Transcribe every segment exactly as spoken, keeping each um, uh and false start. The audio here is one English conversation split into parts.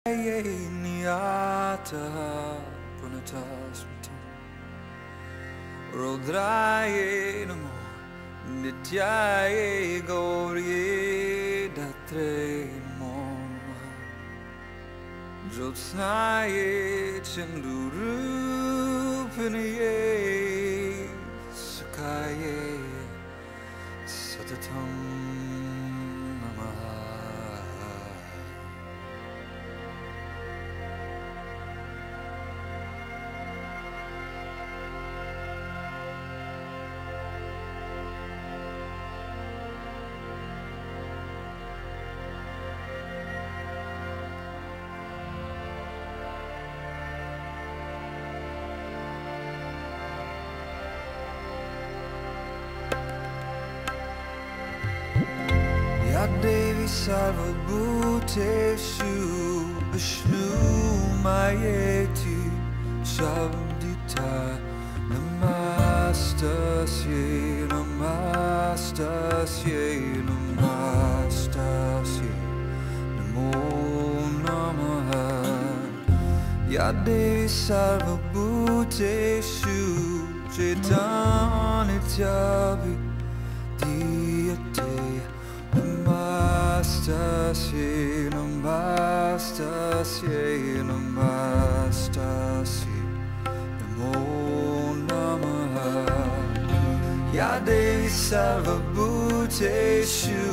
Niata Pranatasamtam Rudraye Namo Nityaye Gauriye Datre Namo Jyotsnaye Chandurupaniye Sakaye Satatam Namaha. Ya Devi Sarvabhuteshu Vishnu Mayeti Shabdita Namastasye Namastasye Namastasye Namo Namaha. Ya Devi Sarvabhuteshu Chaitanyatyavi Diyate Namastasye, Namastasye, Namastasye, Namo Namaha. Ya Devi Sarvabhuteshu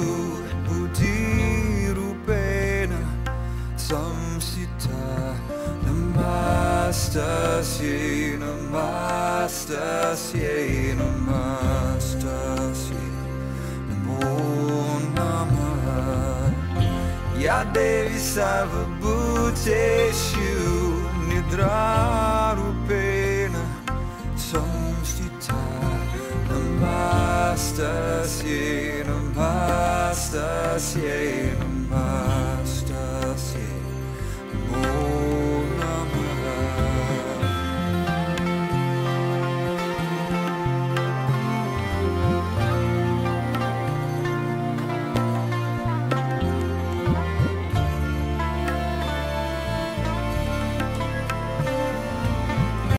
Buddhirupena Samsita Namastasye, Namastasye, Namastasye, Namo Namaha. Ya Devi Sarvabhuteshu Nidrarupena Samstita Namastasye, Namastasye, Namastasye.